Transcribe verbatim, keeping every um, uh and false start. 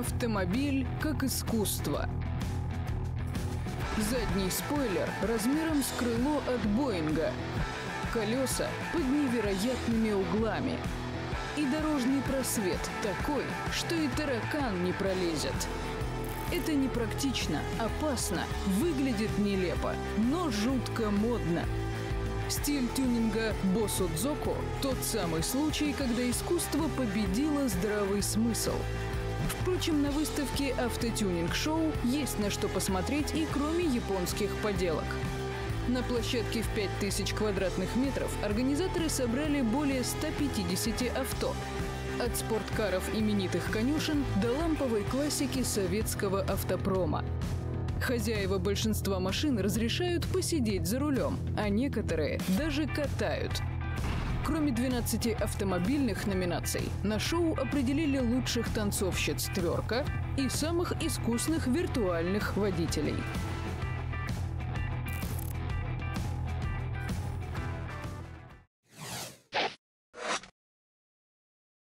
Автомобиль как искусство. Задний спойлер размером с крыло от Боинга. Колеса под невероятными углами. И дорожный просвет такой, что и таракан не пролезет. Это непрактично, опасно, выглядит нелепо, но жутко модно. Стиль тюнинга Босудзоку – тот самый случай, когда искусство победило здравый смысл. Впрочем, на выставке «Автотюнинг-шоу» есть на что посмотреть и кроме японских поделок. На площадке в пять тысяч квадратных метров организаторы собрали более ста пятидесяти авто. От спорткаров именитых конюшен до ламповой классики советского автопрома. Хозяева большинства машин разрешают посидеть за рулем, а некоторые даже катают. Кроме двенадцати автомобильных номинаций, на шоу определили лучших танцовщиц «Тверка» и самых искусных виртуальных водителей.